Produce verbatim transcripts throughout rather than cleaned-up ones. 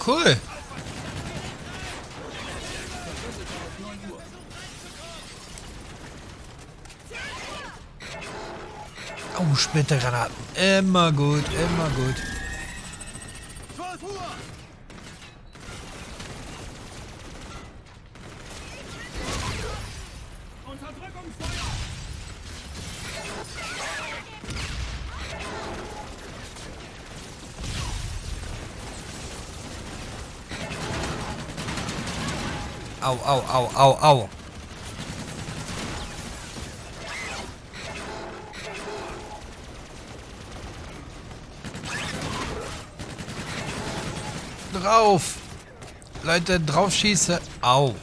Cool. Oh, Splittergranaten. Immer gut, immer gut. Au, au, au, au, au. Drauf. Leute, drauf schieße. Au.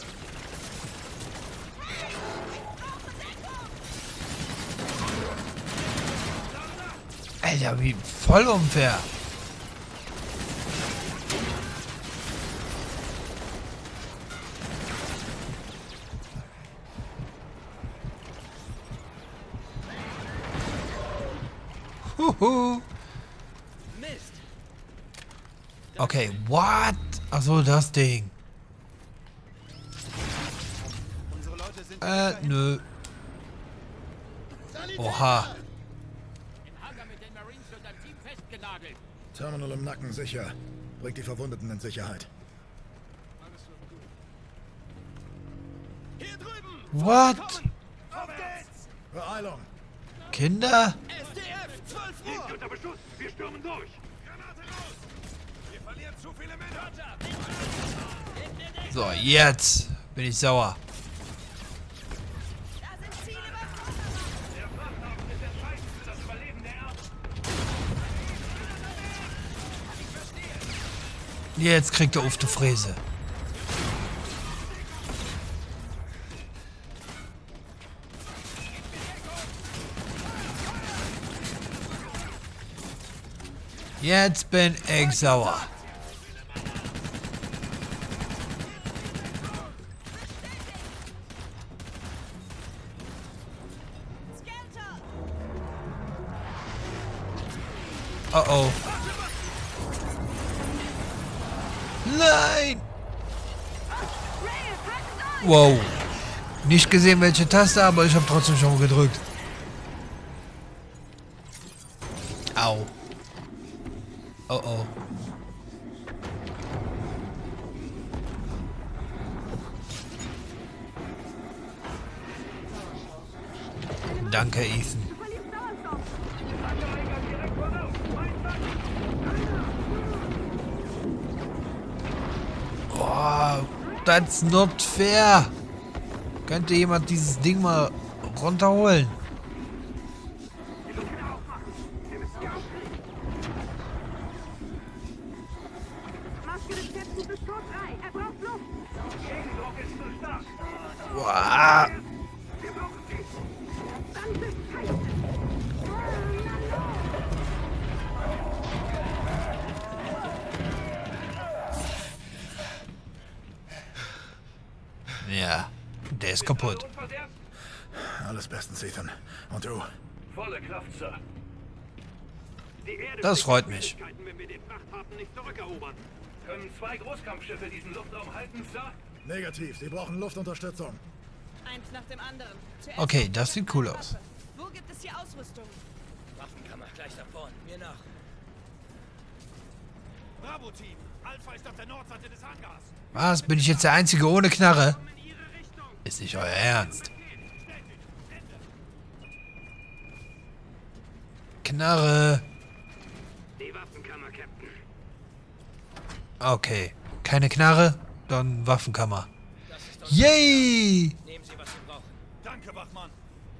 Alter, wie voll unfair. Huhu. Okay, what? Achso, das Ding. Äh, nö. Oha. Terminal im Nacken sicher. Bringt die Verwundeten in Sicherheit. What? Beeilung. Kinder? S D F, zwölf Uhr! Unter Beschuss, wir stürmen durch! Granate raus! Wir verlieren zu viele Männer! So, jetzt bin ich sauer. Der Frachthafen ist entscheidend für das Überleben der Erde! Jetzt kriegt er auf die Fräse. Jetzt bin ich sauer. Oh oh. Nein! Wow. Nicht gesehen, welche Taste, aber ich habe trotzdem schon gedrückt. Au. Oh oh. Danke, Ethan. Oh, that's not fair. Könnte jemand dieses Ding mal runterholen? Wow. Ja, der ist kaputt. Alles bestens, Ethan. Und du? Volle Kraft, Sir. Die Erde Das freut mich. wenn wir den Frachthafen nicht zurückerobern. Können zwei Großkampfschiffe diesen Luftraum halten, Sir? Negativ, sie brauchen Luftunterstützung. Eins nach dem anderen. Zuerst Okay, das sieht cool aus. Wo gibt es hier Ausrüstung? Waffenkammer gleich da vorne. Mir nach. Bravo-Team, Alpha ist auf der Nordseite des Hangars. Was? Bin ich jetzt der Einzige ohne Knarre? Kommen in ihre Richtung. Ist nicht euer Ernst. Knarre. Die Waffenkammer, Captain. Okay. Keine Knarre, dann Waffenkammer. Yay! Nehmen Sie, was Sie brauchen. Danke, Wachmann.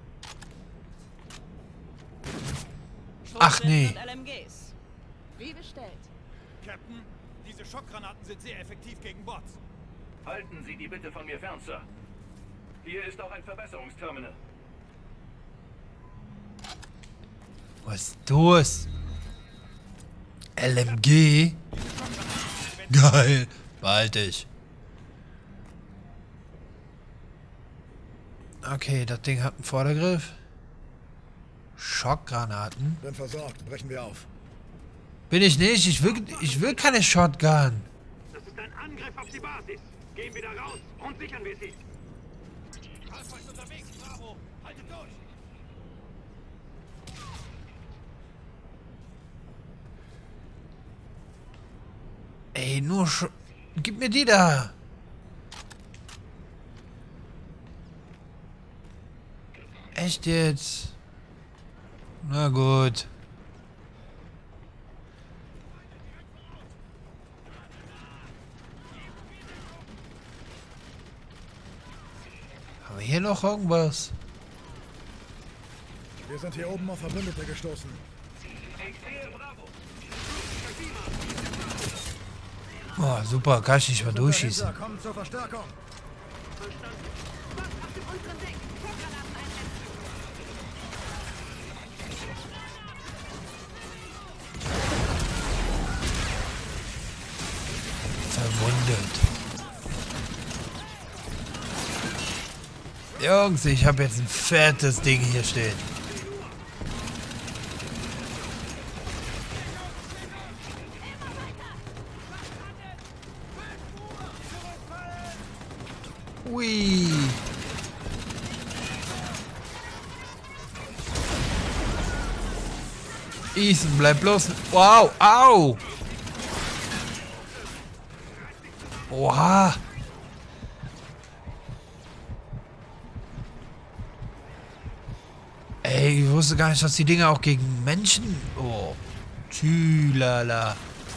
Ach nee. Und L M Gs. Wie bestellt. Captain, diese Schockgranaten sind sehr effektiv gegen Bots. Halten Sie die bitte von mir fern, Sir. Hier ist auch ein Verbesserungsterminal. Was ist das? L M G? Geil. Behalte ich. Okay, das Ding hat einen Vordergriff. Schockgranaten. Bin versorgt, brechen wir auf. Bin ich nicht. Ich will, ich will keine Shotgun. ist ein Angriff auf die Basis. Gehen wir da raus und sichern wir sie. Alpha ist unterwegs, Bravo. Haltet durch. Ey, nur sch... Gib mir die da. Echt jetzt? Na gut. Haben wir hier noch irgendwas? Wir sind hier oben auf Verbündete gestoßen. Oh, super, kann ich nicht mal durchschießen. Kommt zur Verstärkung. Verwundet. Jungs, ich habe jetzt ein fettes Ding hier stehen. Ui. Ethan, bleib bloß. Wow, au. Oha. Ey, ich wusste gar nicht, dass die Dinger auch gegen Menschen... Oh. Tschülala.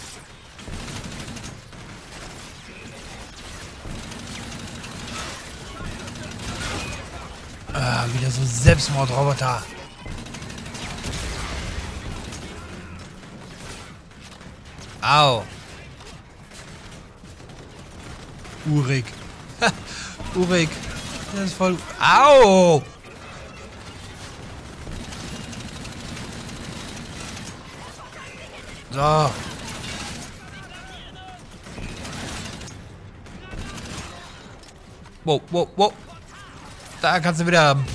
Ah, wieder so Selbstmordroboter. Au. Urig. Urig. Das ist voll... Au! So. Wow, wow, wow. Da kannst du wieder haben.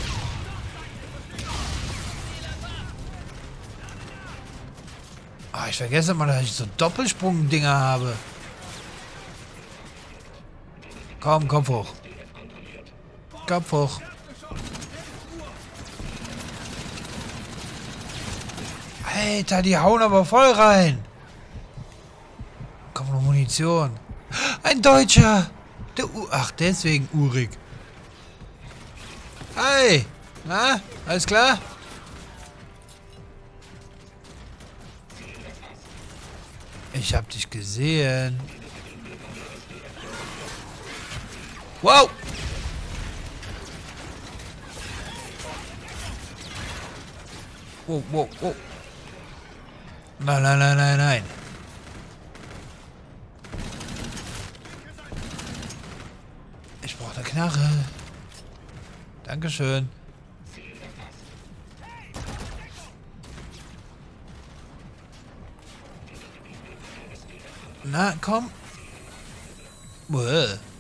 Ah, ich vergesse mal, dass ich so Doppelsprung-Dinger habe. Komm, Kopf hoch. Kopf hoch. Alter, die hauen aber voll rein. Komm, noch Munition. Ein Deutscher. Der U Ach, deswegen Urig. Hi. Na, alles klar? Ich hab dich gesehen. Wow. Wow, wow, wow. Nein, nein, nein, nein, nein. Ich brauche eine Knarre. Dankeschön. Na, komm. Uah.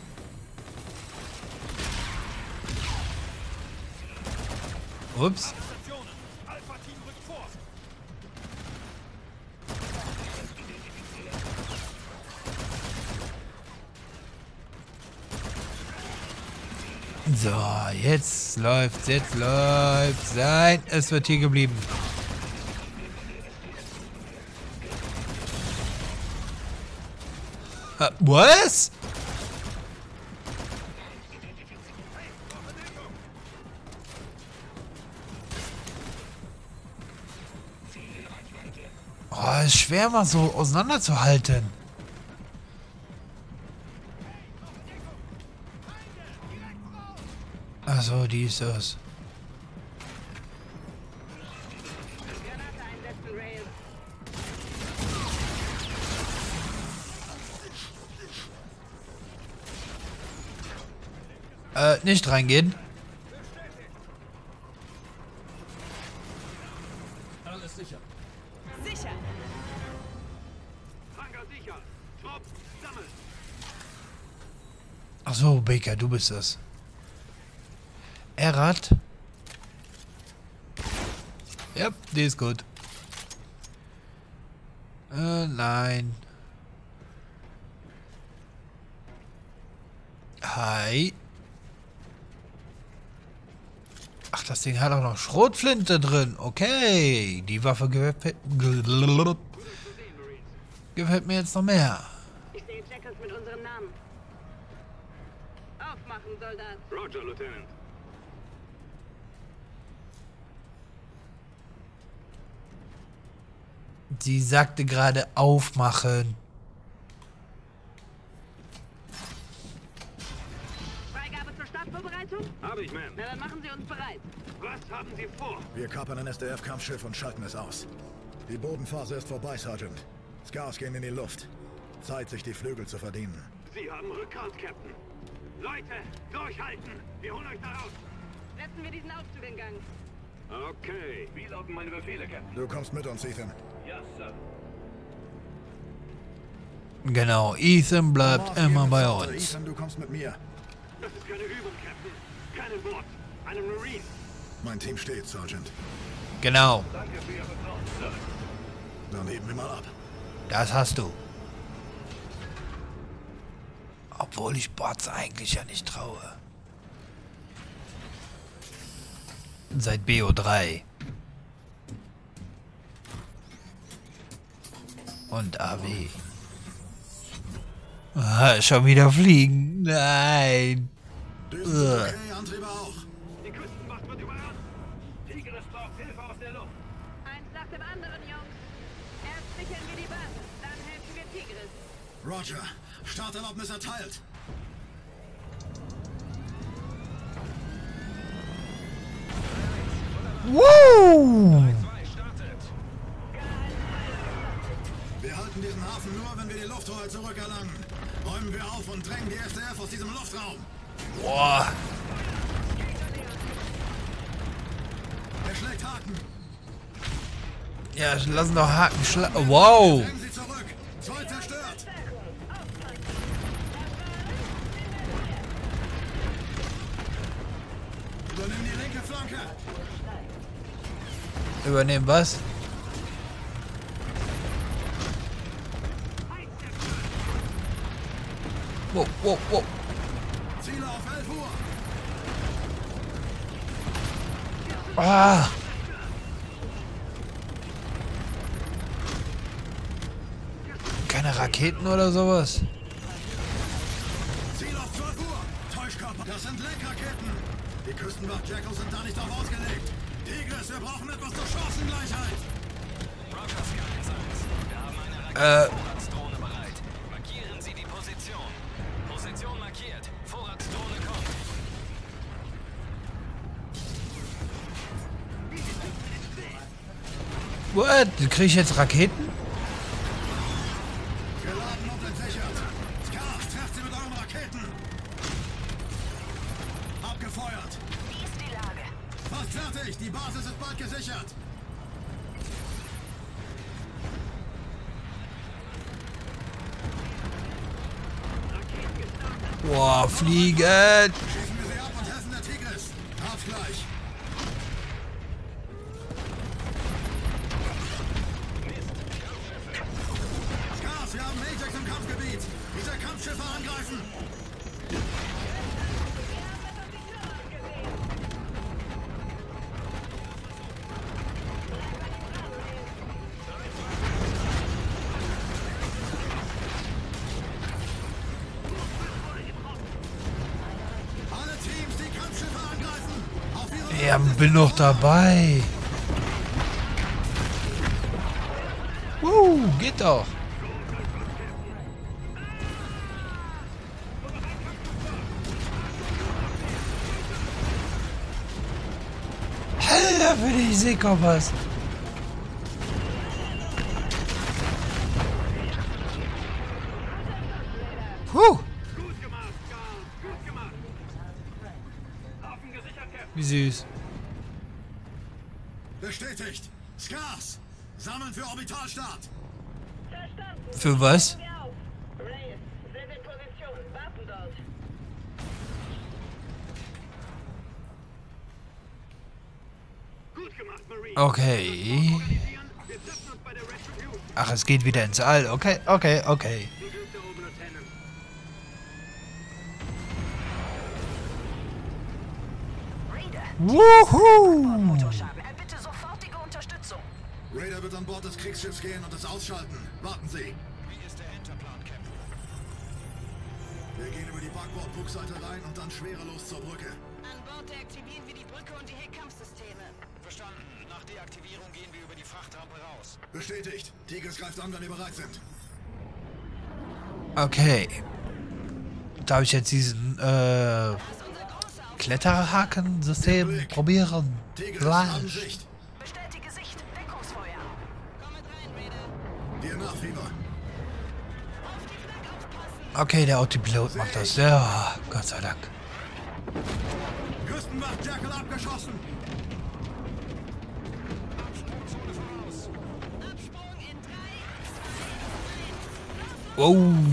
Ups. So, jetzt läuft's, jetzt läuft's. Nein, es wird hier geblieben. Uh, was? Oh, ist schwer mal so auseinanderzuhalten. Achso, die ist das. Äh, nicht reingehen. Alles sicher. Sicher. Hangar sicher. Trupp, sammeln. Achso, Baker, du bist das. Erat. Ja, die ist gut. Äh, nein. Hi. Ach, das Ding hat auch noch Schrotflinte drin. Okay. Die Waffe gefällt, gefällt mir jetzt noch mehr. Ich sehe Jackals mit unserem Namen. Aufmachen, Soldat. Roger, Lieutenant. Sie sagte gerade aufmachen. Freigabe zur Startvorbereitung? Habe ich, Ma'am. Na, dann machen Sie uns bereit. Was haben Sie vor? Wir kapern ein S D F-Kampfschiff und schalten es aus. Die Bodenphase ist vorbei, Sergeant. Scars gehen in die Luft. Zeit, sich die Flügel zu verdienen. Sie haben Rückgrat, Captain. Leute, durchhalten! Wir holen euch da raus! Setzen wir diesen Aufzug in Gang. Okay. Wie lauten meine Befehle, Captain? Du kommst mit uns, Ethan. Ja, Sir. Genau, Ethan bleibt Mars, immer gehen bei ins Auto. uns. Ethan, du kommst mit mir. Das ist keine Übung, Captain. Keine Wort. Eine Marine. Mein Team steht, Sergeant. Genau, Danke für Ihr Vertrauen, Sir. Dann heben wir mal ab. das hast du. Obwohl ich Bots eigentlich ja nicht traue. Seit B O drei. Und A W. Ah, schon wieder fliegen. Nein. Düsen sind okay, Antriebe auch. Die Küstenwacht wird überrannt. Tigris braucht Hilfe aus der Luft. Eins nach dem anderen, Jungs. Erst sichern wir die Basis, dann helfen wir Tigris. Roger, Starterlaubnis erteilt. Woo! Wir halten diesen Hafen nur, wenn wir die Lufthoheit zurückerlangen. Räumen wir auf und drängen die S D F aus diesem Luftraum. Boah. Er schlägt Haken. Ja, lassen doch Haken schlagen. Wow. Drängen sie zurück. Zoll zerstört. Übernimm die linke Flanke. Übernehmen was? Wow, wow, wow. Ziele auf elf Uhr. Ah. Keine Raketen oder sowas? Ziel auf zwölf Uhr. Täuschkörper. Das sind Lenkraketen. Die Küstenwacht Jackals sind da nicht drauf ausgelegt. Tigris, wir brauchen etwas zur Chancengleichheit. Äh. Vorratsdrohne bereit. Markieren Sie die Position. Position markiert. Vorratsdrohne kommt. What? Krieg ich jetzt Raketen? Geladen und entsichert. Scars, trefft sie mit euren Raketen. Abgefeuert. Wie ist die Lage? Fast fertig. Die Basis ist bald gesichert. Boah, fliegen! Schießen wir sie ab und helfen der Tigris. Hab's gleich. Scars, wir haben Ajax im Kampfgebiet. Diese Kampfschiffe angreifen. Alle Teams, die Kampfschiffe angreifen. Auf ihre Ja, bin noch dabei. Uh, geht doch. Alter, für die Seekompass. Puh, Gut gemacht, Scars. Gut gemacht. Hafen gesichert, Captain. wie süß. Bestätigt. Scars. Sammeln für Orbitalstart. Verstanden. Für was? Wir auf. Reyes, sind in Position. Warten dort. Gut gemacht, Marine. Okay. Organisieren. Wir treffen uns bei der Retribution. Ach, es geht wieder ins All. Okay, okay, okay. Die Glück da oben, Lieutenant. Wuhu! Motorschaden. Erbitte sofortige Unterstützung. Raider wird an Bord des Kriegsschiffs gehen und es ausschalten. Warten Sie. Wie ist der Hinterplan, Captain? Wir gehen über die Backbord-Bugseite rein und dann schwerelos zur Brücke. An Bord deaktivieren wir die Brücke und die Heckkampfsysteme. Verstanden. Nach Deaktivierung gehen wir über die Frachtrampe raus. Bestätigt. Tigris greift an, wenn ihr bereit sind. Okay. Darf ich jetzt diesen äh, Kletterhaken-System probieren? Tigris, haben Fleisch. Sicht. Bestätige Sicht. Deckungsfeuer. Komm mit rein, Raider. Dir nach, Fieber. Auf die Flak aufpassen. Okay, der Autopilot macht das. Ja, Gott sei Dank. Küstenwacht Jackal abgeschossen. Absprung in drei. Oh.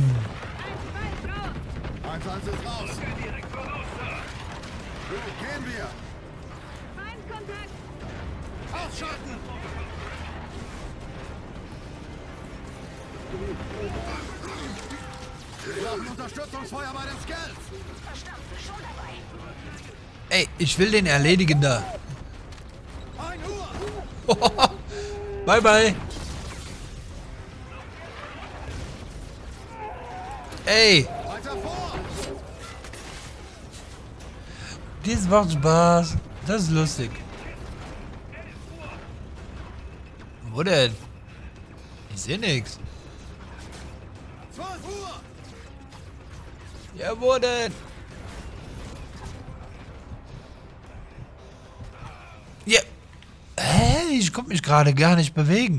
eins eins ist raus. Gut, gehen wir. Feindkontakt! Ausschalten. Wir haben Unterstützungsfeuer bei den Scans. Verstanden. Schon dabei. Ey, ich will den erledigen da. ein Uhr. Bye, bye. Ey, Weiter vor. das macht Spaß. Das ist lustig. Wo denn? Ich sehe nichts. zwölf Uhr. Ja, wo denn? Ja. Hä? Ich konnte mich gerade gar nicht bewegen.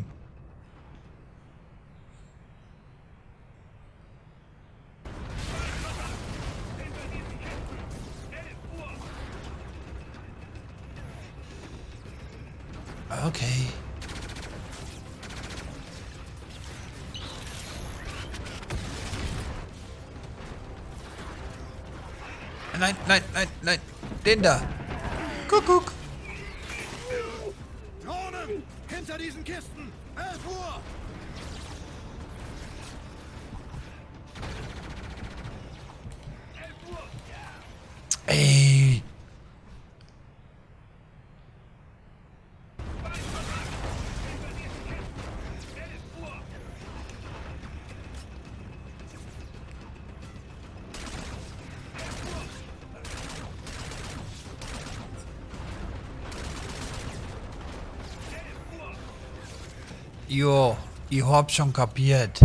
Okay. Nein, nein, nein, nein. Den da. Kuckuck. Drohnen. Hinter diesen Kisten. elf Uhr. Ey. Jo, ich hab schon kapiert.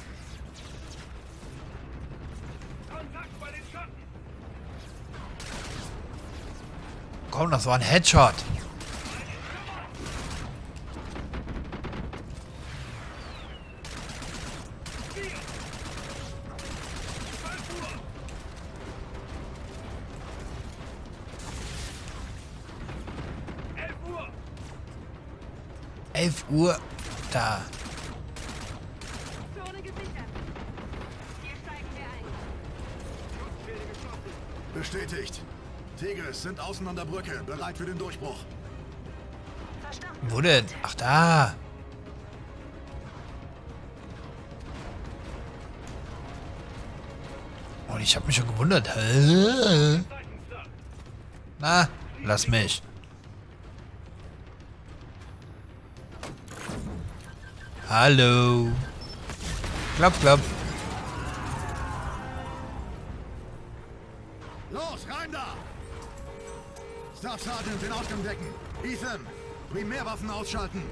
Komm, das war ein Headshot. elf Uhr. Da. Zone gesichert. Hier steigen wir ein. Bestätigt. Tigris sind außen an der Brücke, bereit für den Durchbruch. Verstanden. Wo denn? Ach, da. Und ich hab mich schon gewundert. Hä? Na, lass mich. Hallo. Klapp, klapp. Los, rein da! Staff Sergeant den Ausgang decken. Ethan, Primärwaffen ausschalten.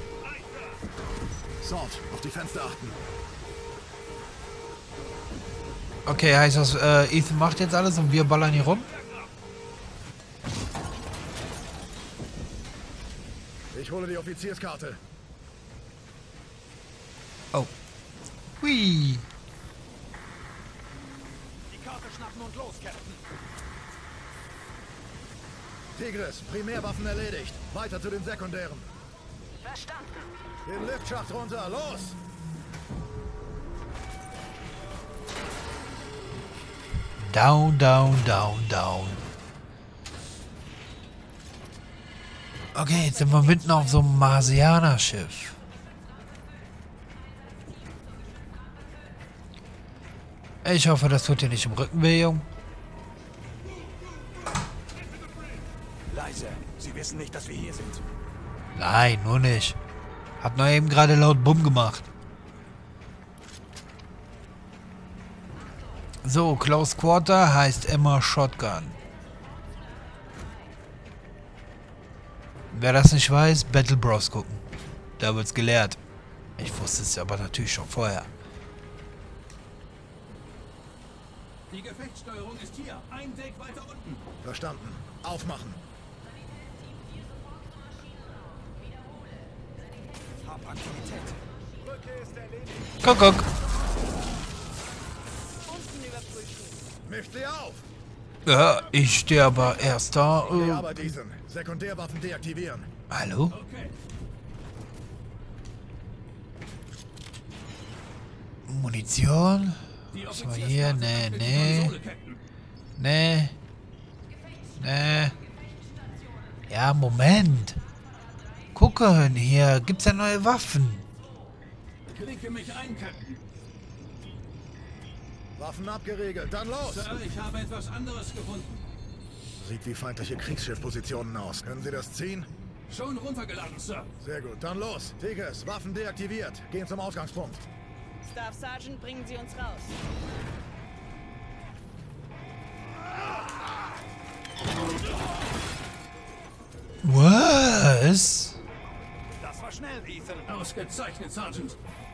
Salt, auf die Fenster achten. Okay, heißt das, äh, Ethan macht jetzt alles und wir ballern hier rum? Ich hole die Offizierskarte. Oh. Hui. Die Karte schnappen und los, Captain. Tigris, Primärwaffen erledigt. Weiter zu den sekundären. Verstanden. Den Liftschacht runter, los! Down, down, down, down. Okay, jetzt sind wir mitten auf so einem Marsianer-Schiff. Ich hoffe, das tut dir nicht im Rücken weh, Jung. Leid leise. Sie wissen nicht, dass wir hier sind. Nein, nur nicht. Hab nur eben gerade laut Bumm gemacht. So, Close Quarter heißt immer Shotgun. Wer das nicht weiß, Battle Bros gucken. Da wird's gelehrt. Ich wusste es aber natürlich schon vorher. Die Gefechtssteuerung ist hier. Ein Deck weiter unten. Verstanden. Aufmachen. Hab Aktivität. Guck, guck. Unten überprüfen. Mischt sie auf. Ja, ich stehe aber erst da. Okay, Äh, aber diesen. Sekundärwaffen deaktivieren. hallo? Okay. Munition? Die Was war hier? Nee, nee. Konsole, Captain. Nee. Nee. Ja, Moment. Gucken, hier gibt's ja neue Waffen. Klicke mich ein, Captain. Waffen abgeregelt. Dann los. Sir, ich habe etwas anderes gefunden. Sieht wie feindliche Kriegsschiffpositionen aus. Können Sie das ziehen? Schon runtergeladen, Sir. Sehr gut. Dann los. Tigers, Waffen deaktiviert. Gehen zum Ausgangspunkt. Staff Sergeant, bringen Sie uns raus. Was? Das war schnell, Ethan. Ausgezeichnet, Sergeant.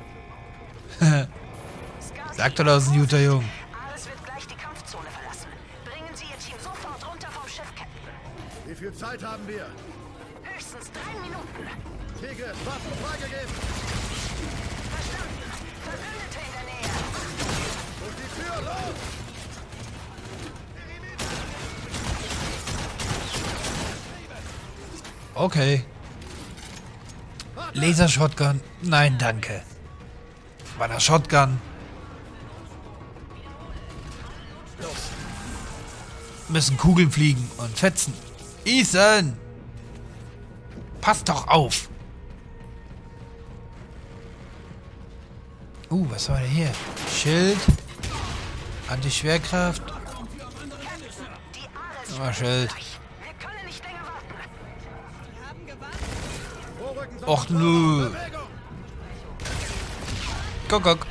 Sagt doch aus ein guter Jung. Alles wird gleich die Kampfzone verlassen. Bringen Sie Ihr Team sofort runter vom Schiff, Captain. Wie viel Zeit haben wir? Höchstens drei Minuten. Tigers, Waffen freigegeben. Verstanden. Verbündete in der Nähe. Und die Tür, los! Okay. Laser-Shotgun? Nein, danke. Bei der Shotgun müssen Kugeln fliegen und fetzen. Ethan! Pass doch auf! Uh, was war denn hier? Schild. Anti-Schwerkraft. Die Ares. Aber Schild. Wir können nicht länger warten. Wir haben gewartet. Vorrücken, Och nö. Bewegung! Guck, guck.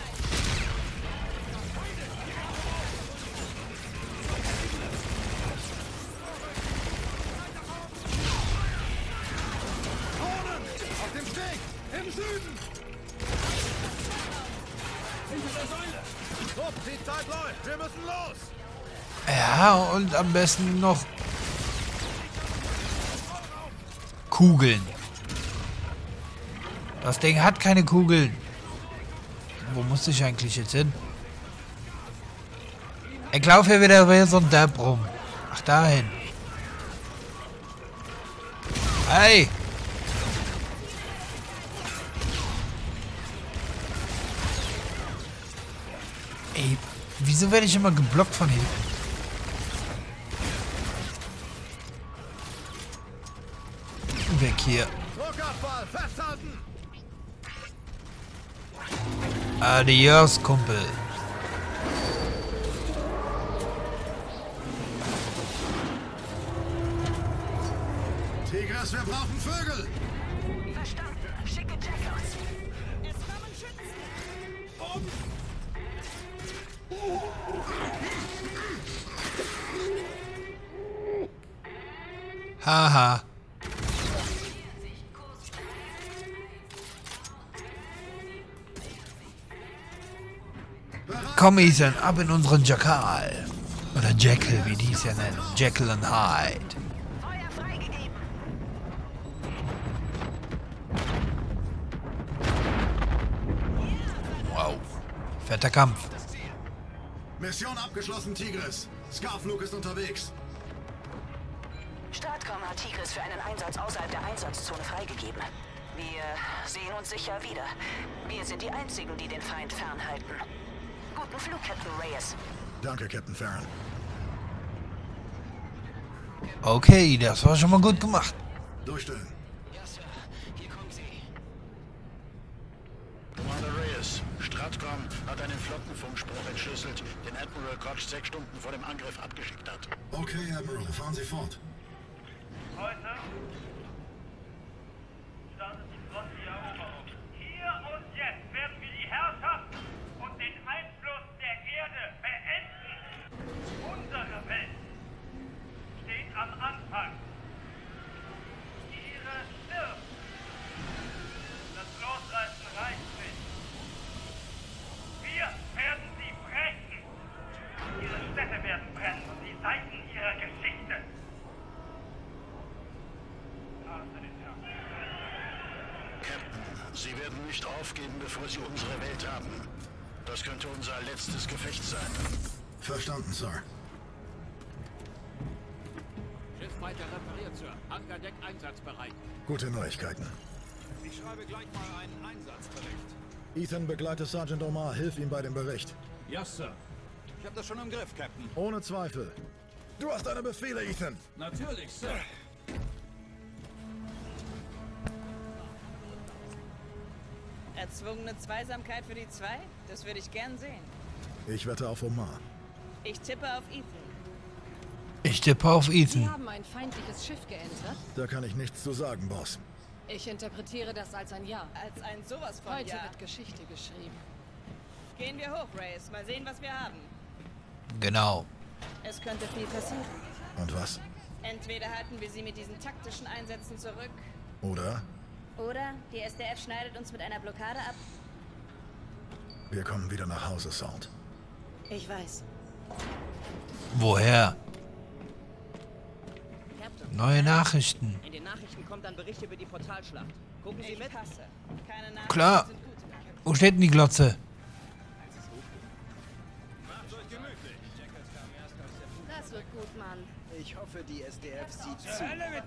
Auf dem Steg! Im Süden! Hinter der Säule. Trupp, die Zeit läuft! Wir müssen los! Ja, und am besten noch Kugeln. Das Ding hat keine Kugeln. Wo muss ich eigentlich jetzt hin? Ich laufe hier wieder wie so ein Depp rum. Ach, dahin. Hey! Ey, wieso werde ich immer geblockt von hinten? Weg hier. Druckabfall, festhalten! Adios, Kumpel. Tigers, wir brauchen Vögel! Verstanden. Schicke Jackals. Es kommen Schützen. Haha. Komm, Ethan, ab in unseren Jackal. Oder Jackal, wie die es ja nennen. Jekyll and Hyde. Feuer freigegeben. Wow. Fetter Kampf. Mission abgeschlossen, Tigris. Scarflug ist unterwegs. Stratcom hat Tigris für einen Einsatz außerhalb der Einsatzzone freigegeben. Wir sehen uns sicher wieder. Wir sind die Einzigen, die den Feind fernhalten. Guten Flug, Captain Reyes. Danke, Captain Farron. Okay, das war schon mal gut gemacht. Durchstellen. Ja, Sir. Hier kommen Sie. Commander Reyes, Stratcom hat einen Flottenfunkspruch entschlüsselt, den Admiral Koch sechs Stunden vor dem Angriff abgeschickt hat. Okay, Admiral, fahren Sie fort. Heute startet die Front die Eroberung. Hier und jetzt werden wir die Herrschaft und den Einfluss der Erde beenden. Unsere Welt steht am Anfang. Ihre stirbt. Das Losreißen reicht nicht. Wir werden sie brechen. Ihre Städte werden brennen und die Seiten ihrer Geschichte. Captain, Sie werden nicht aufgeben, bevor Sie unsere Welt haben. Das könnte unser letztes Gefecht sein. Verstanden, Sir. Schiff weiter repariert, Sir. Ankerdeck einsatzbereit. Gute Neuigkeiten. Ich schreibe gleich mal einen Einsatzbericht. Ethan, begleite Sergeant Omar, hilf ihm bei dem Bericht. Ja, Sir. Ich habe das schon im Griff, Captain. Ohne Zweifel. Du hast deine Befehle, Ethan. Natürlich, Sir. Erzwungene Zweisamkeit für die zwei? Das würde ich gern sehen. Ich wette auf Omar. Ich tippe auf Ethan. Ich tippe auf Sie Ethan. haben ein feindliches Schiff geentert. Da kann ich nichts zu sagen, Boss. Ich interpretiere das als ein Ja. Als ein sowas von Heute Ja. wird Geschichte geschrieben. Gehen wir hoch, Reyes. Mal sehen, was wir haben. Genau. Es könnte viel passieren. Und was? Entweder halten wir sie mit diesen taktischen Einsätzen zurück. Oder Oder die S D F schneidet uns mit einer Blockade ab. wir kommen wieder nach Hause, Salt. Ich weiß. Woher? Captain, Neue Nachrichten. in den Nachrichten kommt ein Bericht über die Portalschlacht. Gucken Sie Ich mit. passe. Keine Nachrichten Klar. sind gut. Wo steht denn die Glotze? Das wird gut, Mann. Ich hoffe, die S D F sieht zu. Ruhe, es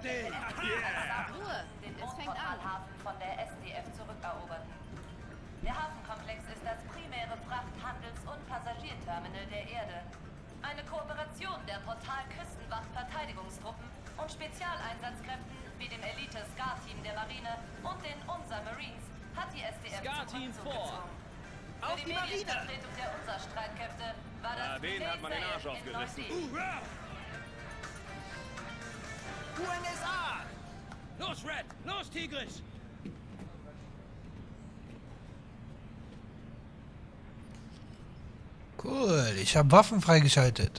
fängt an. Portalhafen von der S D F zurückeroberten. Der Hafenkomplex ist das primäre Fracht-, Handels- und Passagierterminal der Erde. Eine Kooperation der Portal-Küstenwacht-Verteidigungstruppen und Spezialeinsatzkräften wie dem Elite-Scar-Team der Marine und den UNSA Marines hat die S D F Scar-Team zum vor. Rückzug gezwungen. Auf Für die die Marine! Medienvertretung der UNSA-Streitkräfte war das Ah, den hat man den Arsch Befehlsseil in aufgerissen. Neudelhi. U N S A! Los, Red! Los, Tigris! Cool, ich habe Waffen freigeschaltet.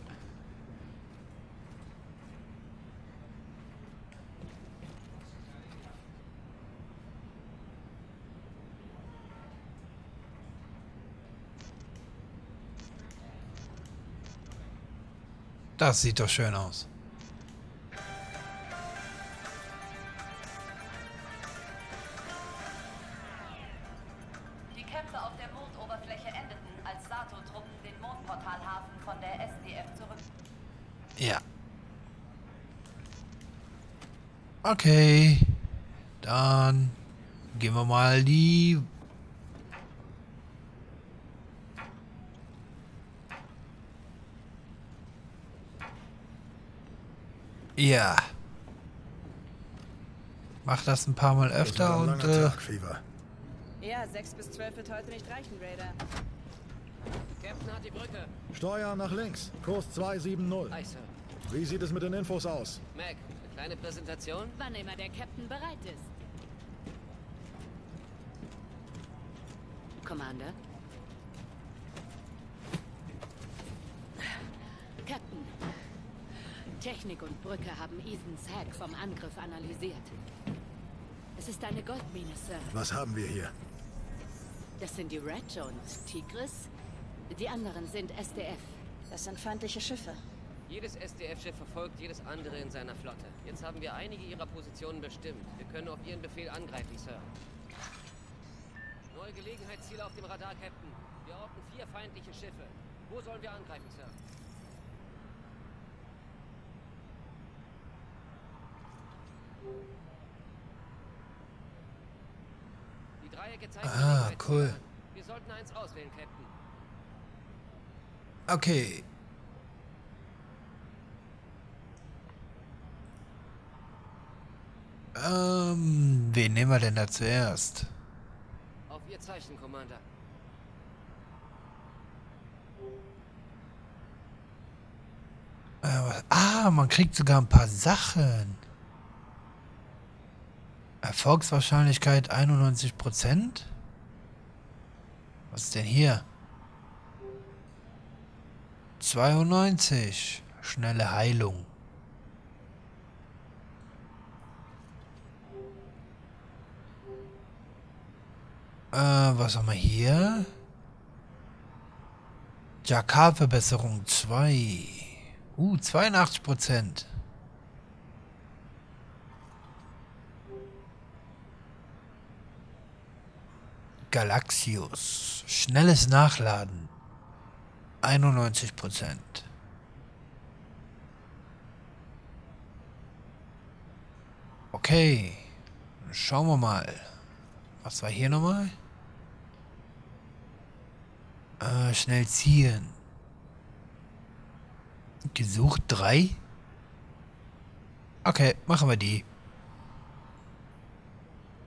Das sieht doch schön aus. Die Kämpfe auf der Mondoberfläche endeten, als Sato-Truppen den Mondportalhafen von der S D F zurück. Ja. Okay. Dann gehen wir mal die... Ja. Mach das ein paar Mal Das öfter war ein und... langer Äh, Tag, Fever. Ja, sechs bis zwölf wird heute nicht reichen, Raider. Captain hat die Brücke. Steuer nach links. Kurs zwei sieben null. Hi, Sir. Wie sieht es mit den Infos aus? Mac, eine kleine Präsentation? Wann immer der Captain bereit ist. Commander? Captain. Technik und Brücke haben Ethans Hack vom Angriff analysiert. Es ist eine Goldmine, Sir. Was haben wir hier? Das sind die Red Jones, Tigris. Die anderen sind S D F. Das sind feindliche Schiffe. Jedes S D F-Schiff verfolgt jedes andere in seiner Flotte. Jetzt haben wir einige ihrer Positionen bestimmt. Wir können auf Ihren Befehl angreifen, Sir. Neue Gelegenheitsziele auf dem Radar, Captain. Wir orten vier feindliche Schiffe. Wo sollen wir angreifen, Sir? Die Dreiecke zeigen Ah, Gelegenheitsziele cool. an. Wir sollten eins auswählen, Captain. okay. Ähm, wen nehmen wir denn da zuerst? Auf Ihr Zeichen, Commander. Äh, was- ah, man kriegt sogar ein paar Sachen. Erfolgswahrscheinlichkeit einundneunzig Prozent. Was ist denn hier? zweiundneunzig. Schnelle Heilung. Äh, was haben wir hier? Jakar-Verbesserung zwei. Uh, zweiundachtzig Prozent. Galaxius. Schnelles Nachladen. einundneunzig Prozent. Okay. Schauen wir mal. Was war hier nochmal? Äh, schnell ziehen. Gesucht drei. Okay, machen wir die.